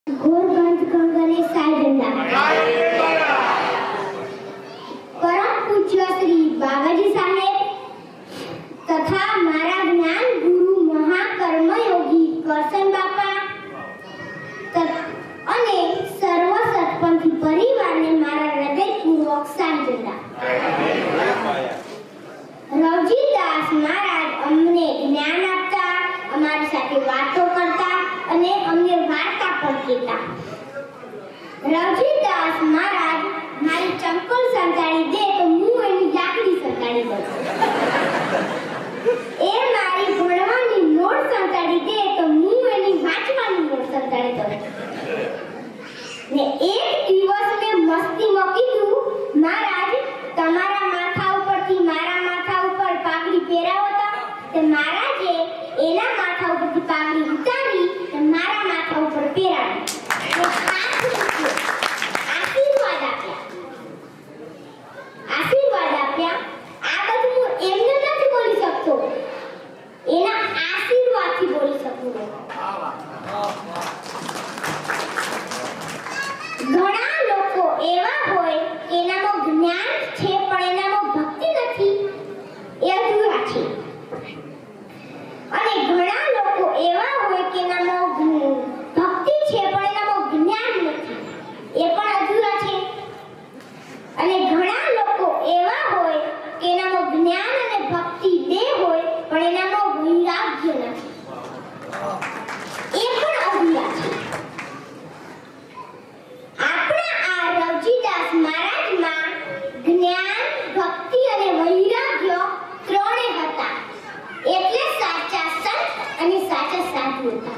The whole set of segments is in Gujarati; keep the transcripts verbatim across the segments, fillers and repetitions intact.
ઘોરગંજ કંગને સાયદંડા પરમ પૂજ્ય શ્રી બાવાજી સાહેબ તથા મારા જ્ઞાન ગુરુ મહાકર્મયોગી કરશન બાપા અને સર્વ સત્પંથી પરિવારને મારા હૃદયપૂર્વક સાયદંડા. રવજીદાસ મહારાજ અમને જ્ઞાન આપતા, અમારી સાથે વાતો કરતા અને અમને વાર્તા પણ કહેતા. રવજીદાસ મહારાજ મારી ચંપલ સંતાડી દે તો હું એની લાકડી સંતાડી દઉં. એ મારી ભણવાની નોટ સંતાડી દે તો હું એની વાંચવાની નોટ સંતાડી દઉં. ને એક દિવસ મેં મસ્તીમાં કીધું, મહારાજ તમારા માથા ઉપરથી મારા માથા ઉપર પાઘડી પહેરાવો તો તે મહારાજે એના માથા ઉપરથી પાઘડી ઉતારી અને મારા માથા ઉપર પહેરાવી. આશીર્વાદ આપ્યા આશીર્વાદ આપ્યા આ બધું હું એમને નથી બોલી શકતો, એના આશીર્વાદથી બોલી શકું. ઘણા લોકો એવા હોય કે એનામાં જ્ઞાન છે પણ એનામાં ભક્તિ નથી, એ અધૂરા છે. અને ઘણા લોકો એવા હોય કે એનામાં ભક્તિ છે પણ એનામાં જ્ઞાન નથી, એ પણ અધૂરા છે. અને ઘણા લોકો એવા હોય કે એનામાં જ્ઞાન અને ભક્તિ બે હોય પણ એનામાં વૈરાગ્ય નથી, એ પણ અધૂરા છે. આપણા આ રવજીદાસ મહારાજમાં જ્ઞાન, ભક્તિ અને વૈરાગ્ય ત્રણે હતા, એટલે સાચા સંત અને સાચા સાધુ હતા.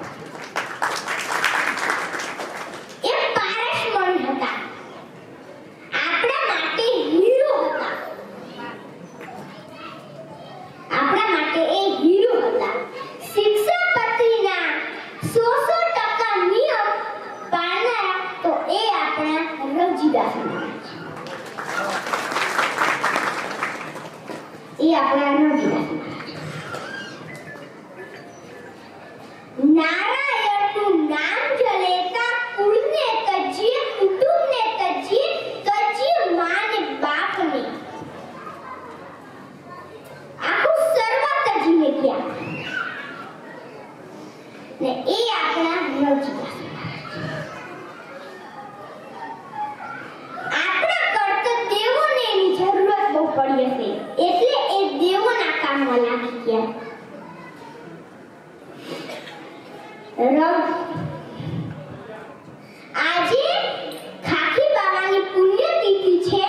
એ પારસમણી હતા, આપણા માટે હીરો હતા. આપણા માટે એ હીરો હતા. શિક્ષાપત્રીના સો સો ટકા નિયમ પાળનારા તો એ આપણા રવજીદાસ મહારાજ. એ આપણા રવજીદાસ મહારાજ. નારાયણનું નામ જલેતા કુળને તજીએ, કુટુંબને તજીએ, તજીએ માને બાપને. આખું સર્વ તજીને ગયા ને એ આપણા રવજીદાસ. આપણા કરતા દેવોને એની જરૂરત બહુ પડી હશે એટલે એ દેવોના કામમાં લાગી ગયા. આજે ખાખી બાવાની પુણ્યતિથિ છે.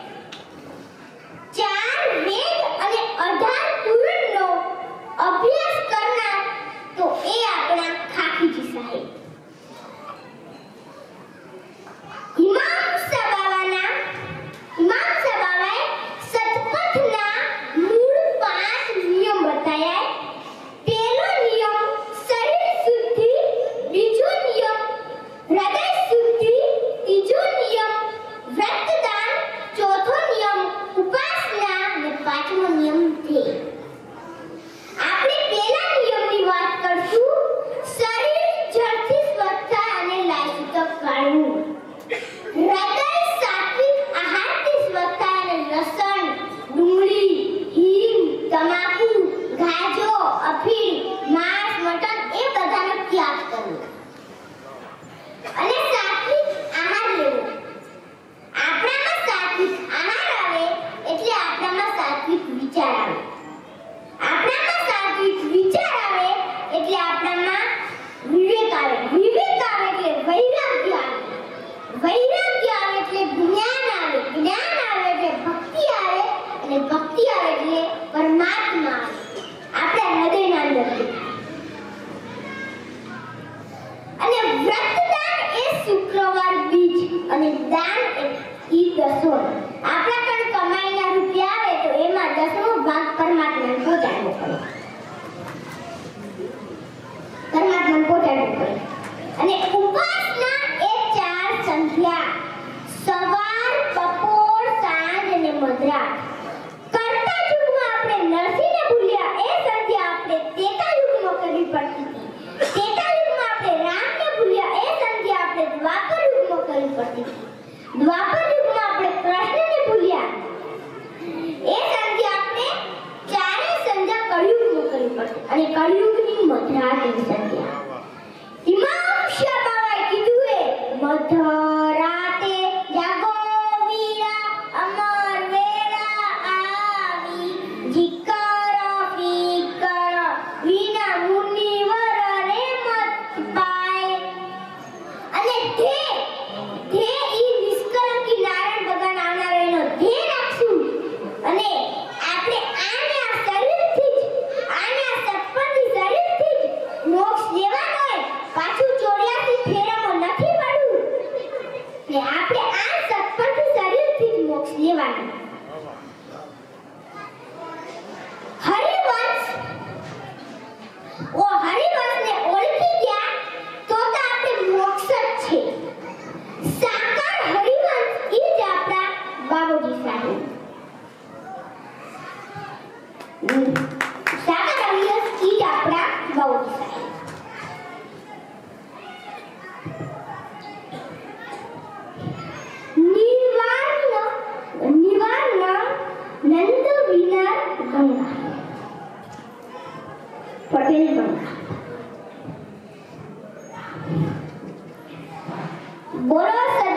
ચાર વેદ અને અઢાર પુરાણનો અભ્યાસ કરનાર તો એ આપણા ખાખીજી સાહેબ. હિમાંસા બાવાના હિમાંસા બાવાએ સતપથના મૂળ પાંચ નિયમ બતાવ્યા. પહેલો નિયમ શરીર શુદ્ધિ, બીજો નિયમ હૃદય શુદ્ધિ, ત્રીજો નિયમ વ્રતદાન, ચોથો નિયમ ઉપાસના અને પાંચમો નિયમ ધ્યેય. આપણે પહેલા નિયમની વાત કરશું. શરીર જળથી સ્વચ્છ થાય અને લાયસુતક કાઢવું. હૃદય સાત્વિક આહારથી સ્વચ્છ થાય અને લસણ, ડુંગળી, હિંગ, તમાકુ, ગાજો, અફીણ, માંસ, મટન એ બધાનો ત્યાગ કરવો અને સાત્વિક આહાર લેવો. આપણામાં સાત્વિક આહાર આવે એટલે આપણામાં સાત્વિક વિચાર આવે. આપણામાં સાત્વિક વિચાર આવે એટલે આપણામાં વિવેક આવે. વિવેક આવે એટલે વૈરાગ્ય આવે. વૈરાગ્ય આવે એટલે જ્ઞાન આવે. જ્ઞાન આવે એટલે ભક્તિ આવે અને ભક્તિ આવે એટલે પરમાત્મા આવે. આપણા હૃદયના અંદર અને વ્રતદાન એ શુક્રવાર બીજ અને દાન એ ઈ દસોર. આપણા કણ કમાઈના રૂપિયા આવે તો એમાં દસમો ભાગ પરમાત્માને પહોંચાડવો પડે. પરમાત્માને પહોંચાડવો પડે. અને ઉપાસના એ ચાર સંધ્યા, સવાર, બપોર, સાંજ અને મધરાત. કરતા યુગમાં આપણે નરસિંહને ભૂલ્યા એ સંધ્યા આપણે ત્રેતા યુગમાં કરવી પડતી હતી. ત્રેતા યુગમાં આપણે રામને ભૂલ્યા એ દ્વાપર યુગમાં કરવી પડતી હતી. દ્વાપર યુગમાં આપણે કૃષ્ણને ભૂલ્યા. એ સંધિ આપણે ચારે સંધ્યા કળિયુગમાં કરવી પડતી અને કળિયુગની મધરાતની સંધ્યા. ઇમામ શાહ બાબાએ કીધું એ મધરાતે જાગો વીરા અમર વેળા આવી જીકર ફિકર વિના મુનિવર રે મત પાય. અને ધે ધે ઈ નિષ્કલંકી નારાયણ ભગવાન આવનાર એનો ધે રાખશું. અને આપણે આને આ શરીરથી જ આને આ સત્પંથી શરીરથી જ મોક્ષ લેવાનો હોય. પાછું ચોર્યાસી ફેરામાં નથી પડવું ને આપણે આ સત્પંથી શરીરથી જ મોક્ષ લેવાનો. હરિવંશ ઓ હરિવંશને ઓળખી ગયા તો તો આપણે મોક્ષ જ છે. સાકાર હરિવંશ ઈ જ આપણા બાબુજી સાહેબ. સાકાર હરિવંશ ઈ જ આપણા બાબુજી સાહેબ. નિવારણ નિવારણ નંદ વિના ગંગા પટેલ ગંગા. બોલો